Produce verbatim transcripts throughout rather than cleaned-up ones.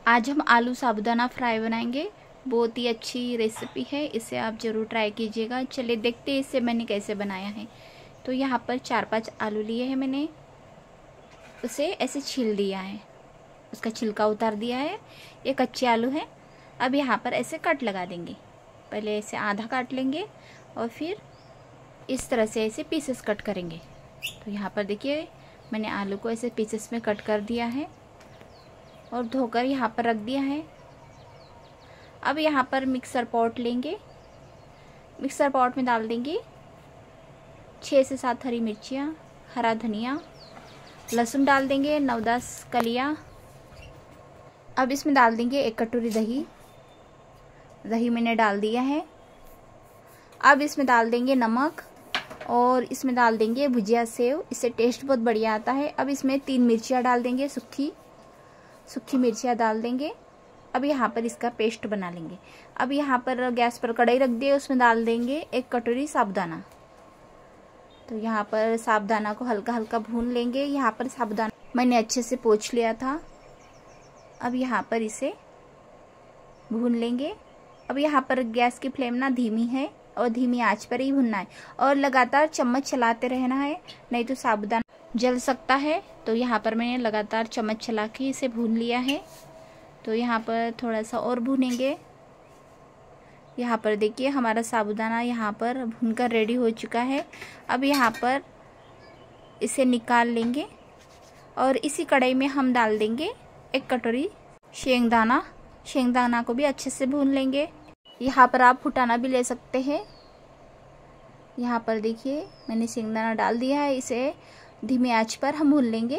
आज हम आलू साबूदाना फ्राई बनाएंगे। बहुत ही अच्छी रेसिपी है, इसे आप ज़रूर ट्राई कीजिएगा। चलिए देखते हैं इसे मैंने कैसे बनाया है। तो यहाँ पर चार पांच आलू लिए हैं मैंने, उसे ऐसे छील दिया है, उसका छिलका उतार दिया है। ये कच्चे आलू हैं। अब यहाँ पर ऐसे कट लगा देंगे। पहले ऐसे आधा काट लेंगे और फिर इस तरह से ऐसे पीसेस कट करेंगे। तो यहाँ पर देखिए मैंने आलू को ऐसे पीसेस में कट कर दिया है और धोकर यहाँ पर रख दिया है। अब यहाँ पर मिक्सर पॉट लेंगे। मिक्सर पॉट में डाल देंगे छः से सात हरी मिर्चियाँ, हरा धनिया, लहसुन डाल देंगे नौ दस कलियाँ। अब इसमें डाल देंगे एक कटोरी दही। दही मैंने डाल दिया है। अब इसमें डाल देंगे नमक और इसमें डाल देंगे भुजिया सेव, इससे टेस्ट बहुत बढ़िया आता है। अब इसमें तीन मिर्चियाँ डाल देंगे, सूखी सूखी मिर्चियाँ डाल देंगे। अब यहाँ पर इसका पेस्ट बना लेंगे। अब यहाँ पर गैस पर कढ़ाई रख दिए, उसमें डाल देंगे एक कटोरी साबुदाना। तो यहाँ पर साबुदाना को हल्का हल्का भून लेंगे। यहाँ पर साबुदाना मैंने अच्छे से पोंछ लिया था। अब यहाँ पर इसे भून लेंगे। अब यहाँ पर गैस की फ्लेम ना धीमी है और धीमी आंच पर ही भूनना है और लगातार चम्मच चलाते रहना है, नहीं तो साबुदाना जल सकता है। तो यहाँ पर मैंने लगातार चम्मच चला के इसे भून लिया है। तो यहाँ पर थोड़ा सा और भूनेंगे। यहाँ पर देखिए हमारा साबुदाना यहाँ पर भूनकर रेडी हो चुका है। अब यहाँ पर इसे निकाल लेंगे और इसी कढ़ाई में हम डाल देंगे एक कटोरी शेंगदाना। शेंगदाना को भी अच्छे से भून लेंगे। यहाँ पर आप फुटाना भी ले सकते हैं। यहाँ पर देखिए मैंने शेंगदाना डाल दिया है, इसे धीमी आंच पर हम भून लेंगे।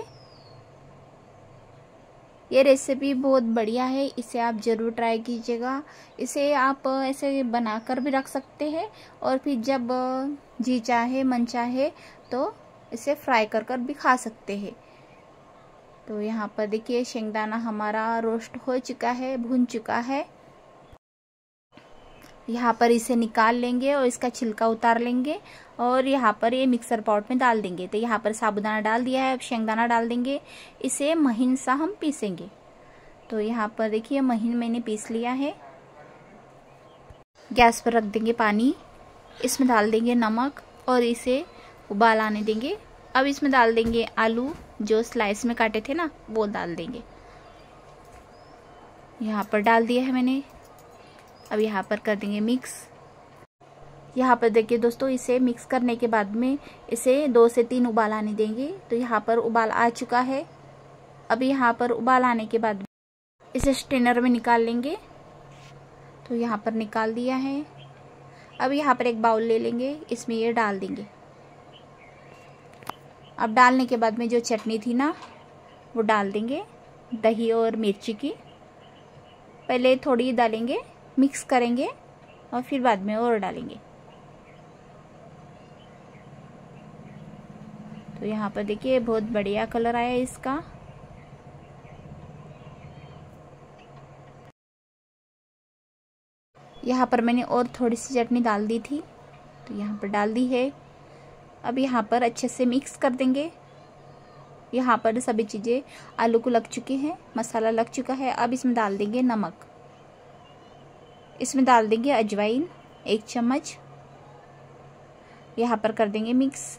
ये रेसिपी बहुत बढ़िया है, इसे आप ज़रूर ट्राई कीजिएगा। इसे आप ऐसे बनाकर भी रख सकते हैं और फिर जब जी चाहे मन चाहे तो इसे फ्राई कर कर भी खा सकते हैं। तो यहाँ पर देखिए शेंगदाना हमारा रोस्ट हो चुका है, भून चुका है। यहाँ पर इसे निकाल लेंगे और इसका छिलका उतार लेंगे और यहाँ पर ये मिक्सर पॉट में डाल देंगे। तो यहाँ पर साबुदाना डाल दिया है, अब शेंगदाना डाल देंगे। इसे महीन सा हम पीसेंगे। तो यहाँ पर देखिए महीन मैंने पीस लिया है। गैस पर रख देंगे पानी, इसमें डाल देंगे नमक और इसे उबाल आने देंगे। अब इसमें डाल देंगे आलू जो स्लाइस में काटे थे ना, वो डाल देंगे। यहाँ पर डाल दिया है मैंने। अब यहाँ पर कर देंगे मिक्स। यहाँ पर देखिए दोस्तों, इसे मिक्स करने के बाद में इसे दो से तीन उबाल आने देंगे। तो यहाँ पर उबाल आ चुका है। अब यहाँ पर उबाल आने के बाद इसे स्ट्रेनर में निकाल लेंगे। तो यहाँ पर निकाल दिया है। अब यहाँ पर एक बाउल ले लेंगे, इसमें ये डाल देंगे। अब डालने के बाद में जो चटनी थी ना, वो डाल देंगे, दही और मिर्ची की। पहले थोड़ी डालेंगे, मिक्स करेंगे और फिर बाद में और डालेंगे। तो यहाँ पर देखिए बहुत बढ़िया कलर आया है इसका। यहाँ पर मैंने और थोड़ी सी चटनी डाल दी थी, तो यहाँ पर डाल दी है। अब यहाँ पर अच्छे से मिक्स कर देंगे। यहाँ पर सभी चीज़ें आलू को लग चुकी हैं, मसाला लग चुका है। अब इसमें डाल देंगे नमक, इसमें डाल देंगे अजवाइन एक चम्मच। यहाँ पर कर देंगे मिक्स।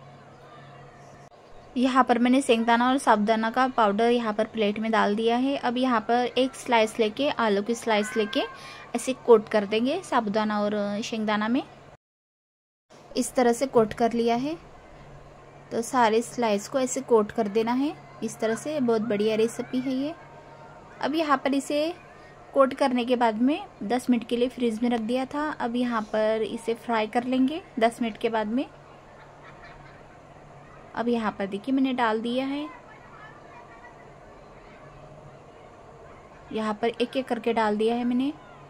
यहाँ पर मैंने शेंगदाना और साबुदाना का पाउडर यहाँ पर प्लेट में डाल दिया है। अब यहाँ पर एक स्लाइस लेके, आलू की स्लाइस लेके ऐसे कोट कर देंगे साबुदाना और शेंगदाना में। इस तरह से कोट कर लिया है। तो सारे स्लाइस को ऐसे कोट कर देना है इस तरह से। बहुत बढ़िया रेसिपी है ये। अब यहाँ पर इसे कोट करने के बाद में दस मिनट के लिए फ्रीज में रख दिया था। अब यहाँ पर इसे फ्राई कर लेंगे दस मिनट के बाद में। अब यहाँ पर देखिए मैंने डाल दिया है। यहाँ पर एक एक करके डाल दिया है मैंने।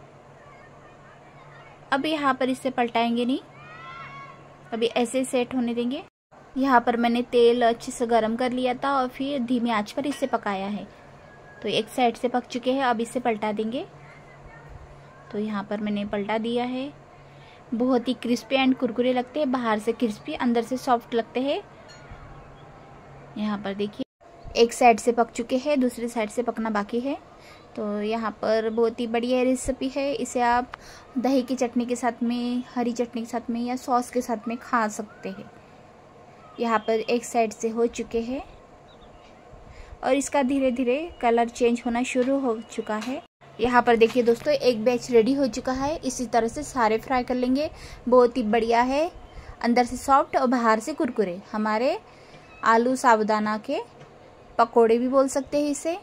अब यहाँ पर इसे पलटाएंगे नहीं, अभी ऐसे सेट होने देंगे। यहाँ पर मैंने तेल अच्छे से गर्म कर लिया था और फिर धीमी आंच पर इसे पकाया है। तो एक साइड से पक चुके हैं, अब इसे पलटा देंगे। तो यहाँ पर मैंने पलटा दिया है। बहुत ही क्रिस्पी एंड कुरकुरे लगते हैं, बाहर से क्रिस्पी अंदर से सॉफ्ट लगते हैं। यहाँ पर देखिए एक साइड से पक चुके हैं, दूसरी साइड से पकना बाकी है। तो यहाँ पर बहुत ही बढ़िया रेसिपी है। इसे आप दही की चटनी के साथ में, हरी चटनी के साथ में या सॉस के साथ में खा सकते हैं। यहाँ पर एक साइड से हो चुके हैं और इसका धीरे धीरे कलर चेंज होना शुरू हो चुका है। यहाँ पर देखिए दोस्तों, एक बैच रेडी हो चुका है। इसी तरह से सारे फ्राई कर लेंगे। बहुत ही बढ़िया है, अंदर से सॉफ्ट और बाहर से कुरकुरे। हमारे आलू साबुदाना के पकोड़े भी बोल सकते हैं इसे।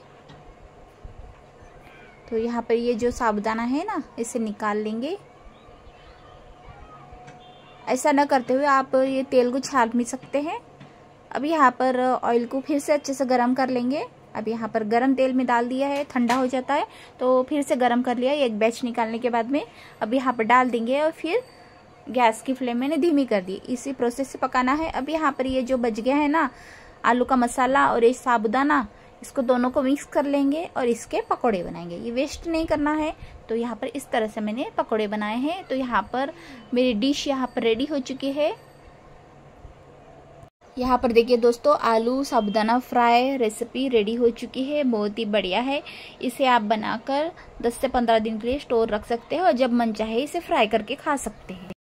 तो यहाँ पर ये जो साबुदाना है ना, इसे निकाल लेंगे। ऐसा न करते हुए आप ये तेल को छान भी सकते हैं। अब यहाँ पर ऑयल को फिर से अच्छे से गरम कर लेंगे। अब यहाँ पर गरम तेल में डाल दिया है, ठंडा हो जाता है तो फिर से गरम कर लिया एक बैच निकालने के बाद में। अब यहाँ पर डाल देंगे और फिर गैस की फ्लेम मैंने धीमी कर दी। इसी प्रोसेस से पकाना है। अब यहाँ पर ये जो बच गया है ना आलू का मसाला और ये साबुदाना, इसको दोनों को मिक्स कर लेंगे और इसके पकोड़े बनाएंगे। ये वेस्ट नहीं करना है। तो यहाँ पर इस तरह से मैंने पकोड़े बनाए हैं। तो यहाँ पर मेरी डिश यहाँ पर रेडी हो चुकी है। यहाँ पर देखिए दोस्तों, आलू साबुदाना फ्राई रेसिपी रेडी हो चुकी है। बहुत ही बढ़िया है। इसे आप बनाकर दस से पंद्रह दिन के लिए स्टोर रख सकते हैं और जब मन चाहे इसे फ्राई करके खा सकते हैं।